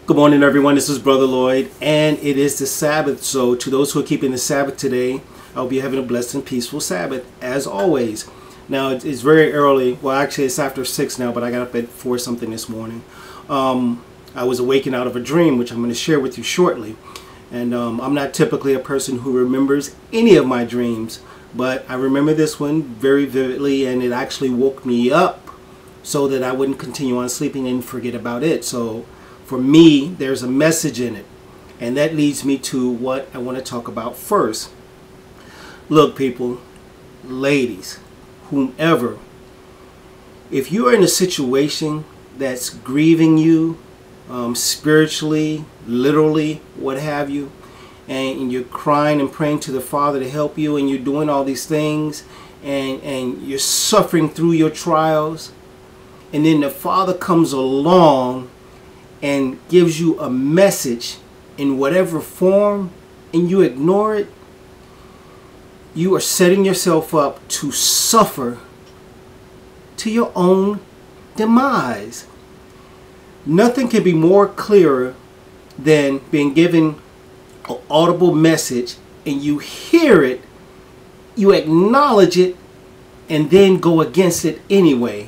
Good morning, everyone. This is Brother Lloyd, and it is the Sabbath. So to those who are keeping the Sabbath today, I hope you're having a blessed and peaceful Sabbath, as always. Now, it's very early. Well, actually, it's after 6 now, but I got up at 4 something this morning. I was awakened out of a dream, which I'm going to share with you shortly. And I'm not typically a person who remembers any of my dreams, but I remember this one very vividly, and it actually woke me up so that I wouldn't continue on sleeping and forget about it. So for me, there's a message in it, and that leads me to what I want to talk about first. Look, people, ladies, whomever, if you are in a situation that's grieving you spiritually, literally, what have you, and you're crying and praying to the Father to help you, and you're doing all these things, and you're suffering through your trials, and then the Father comes along and gives you a message in whatever form, and you ignore it, you are setting yourself up to suffer to your own demise. Nothing can be more clearer than being given an audible message, and you hear it, you acknowledge it, and then go against it anyway.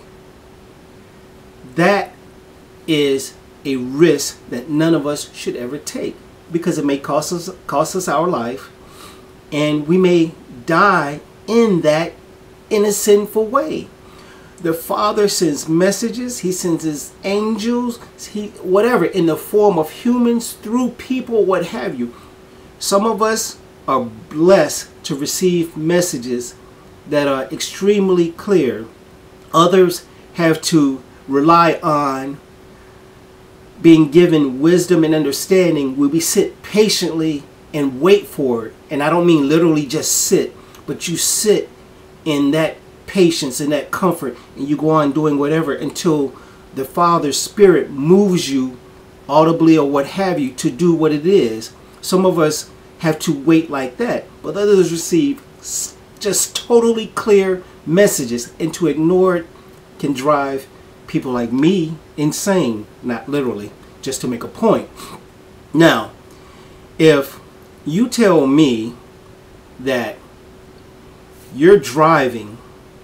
That is a risk that none of us should ever take, because it may cost us our life, and we may die in a sinful way. The Father sends messages, He sends His angels, whatever, in the form of humans, through people, what have you. Some of us are blessed to receive messages that are extremely clear. Others have to rely on being given wisdom and understanding, where we sit patiently and wait for it. And I don't mean literally just sit, but you sit in that patience and that comfort, and you go on doing whatever until the Father's Spirit moves you audibly or what have you to do what it is. Some of us have to wait like that, but others receive just totally clear messages, and to ignore it can drive people like me insane, not literally, just to make a point. Now, if you tell me that you're driving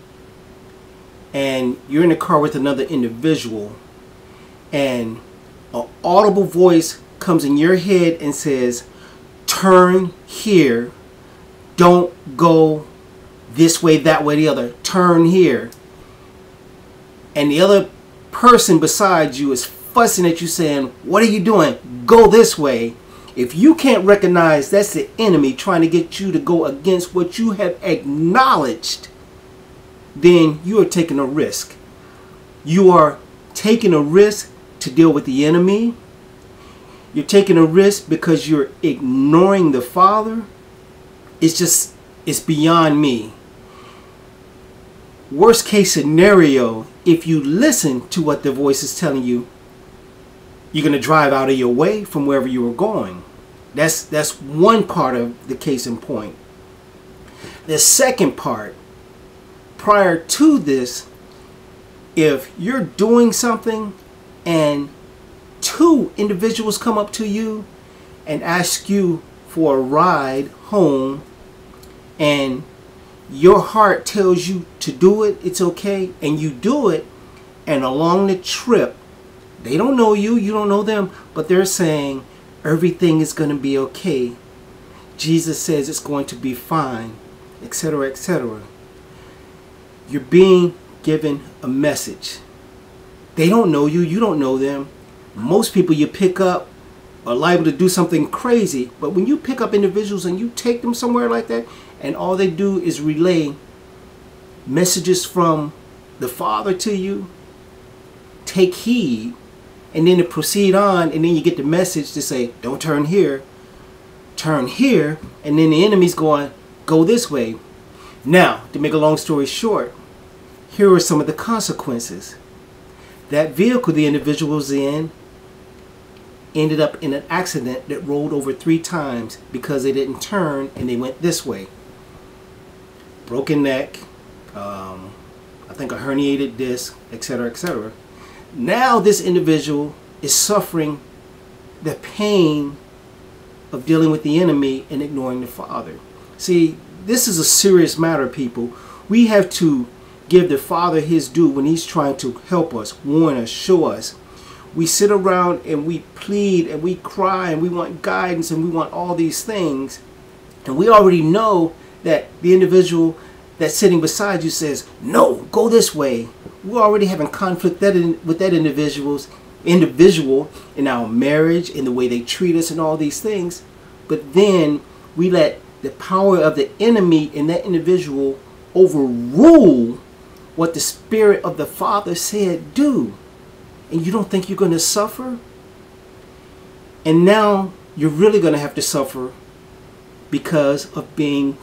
and you're in a car with another individual, and an audible voice comes in your head and says, turn here, don't go this way, that way, the other, turn here, and the other person beside you is fussing at you saying, what are you doing? Go this way. If you can't recognize that's the enemy trying to get you to go against what you have acknowledged, then you are taking a risk. You are taking a risk to deal with the enemy. You're taking a risk because you're ignoring the Father. It's beyond me. Worst case scenario, if you listen to what the voice is telling you, you're going to drive out of your way from wherever you were going. That's one part of the case in point. The second part, prior to this, if you're doing something and two individuals come up to you and ask you for a ride home, and your heart tells you to do it, it's okay, and you do it, and along the trip, they don't know you, you don't know them, but they're saying everything is going to be okay. Jesus says it's going to be fine, etc., etc. You're being given a message. They don't know you, you don't know them. Most people you pick up are liable to do something crazy, but when you pick up individuals and you take them somewhere like that, and all they do is relay messages from the Father to you, take heed, and then to proceed on, and then you get the message to say, don't turn here, turn here, and then the enemy's going, go this way. Now, to make a long story short, here are some of the consequences. That vehicle the individual was in ended up in an accident that rolled over 3 times because they didn't turn and they went this way. Broken neck, I think a herniated disc, etc., etc. Now this individual is suffering the pain of dealing with the enemy and ignoring the Father. See, this is a serious matter, people. We have to give the Father his due when he's trying to help us, warn us, show us. We sit around and we plead and we cry and we want guidance and we want all these things. And we already know that the individual that's sitting beside you says, no, go this way. We're already having conflict with that individual in our marriage, in the way they treat us and all these things. But then we let the power of the enemy in that individual overrule what the Spirit of the Father said do. And you don't think you're going to suffer? And now you're really going to have to suffer because of being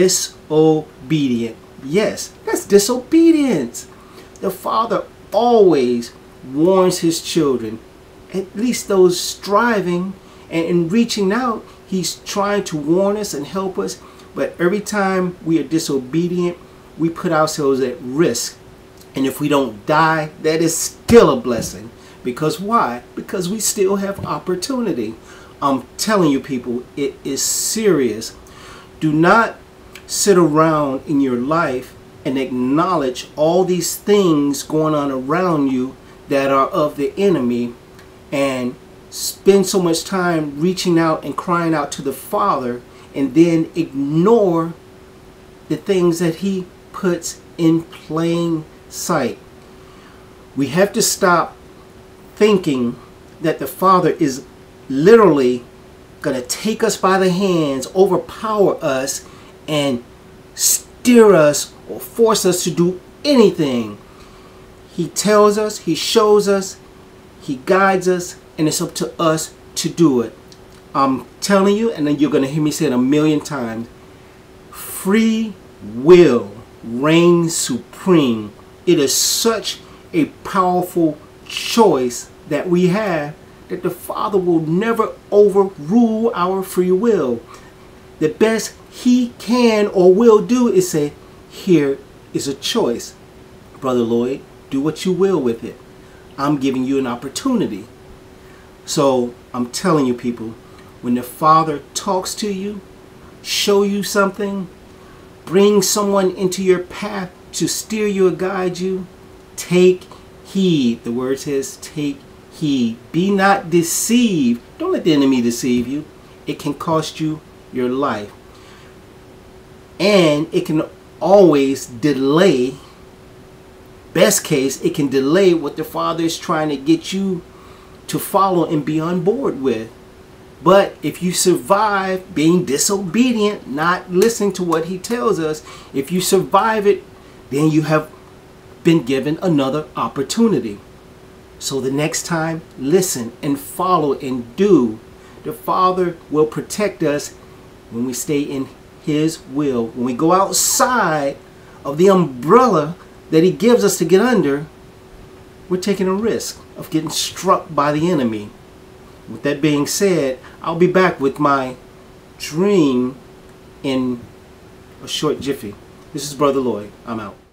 disobedient. Yes, that's disobedience. The Father always warns his children, at least those striving and in reaching out. He's trying to warn us and help us. But every time we are disobedient, we put ourselves at risk. And if we don't die, that is still a blessing. Because why? Because we still have opportunity. I'm telling you, people, it is serious. Do not sit around in your life and acknowledge all these things going on around you that are of the enemy and spend so much time reaching out and crying out to the Father and then ignore the things that he puts in plain sight. We have to stop thinking that the Father is literally going to take us by the hands, overpower us, and steer us or force us to do anything. He tells us, he shows us, he guides us, and it's up to us to do it. I'm telling you, and then you're going to hear me say it a million times, free will reigns supreme. It is such a powerful choice that we have that the Father will never overrule our free will. The best he can or will do is say, here is a choice. Brother Lloyd, do what you will with it. I'm giving you an opportunity. So I'm telling you, people, when the Father talks to you, show you something, bring someone into your path to steer you or guide you, take heed. The word says take heed. Be not deceived. Don't let the enemy deceive you. It can cost you your life. And it can always delay, best case, it can delay what the Father is trying to get you to follow and be on board with. But if you survive being disobedient, not listening to what he tells us, if you survive it, then you have been given another opportunity. So the next time, listen and follow and do. The Father will protect us when we stay in his will. When we go outside of the umbrella that he gives us to get under, we're taking a risk of getting struck by the enemy. With that being said, I'll be back with my dream in a short jiffy. This is Brother Lloyd. I'm out.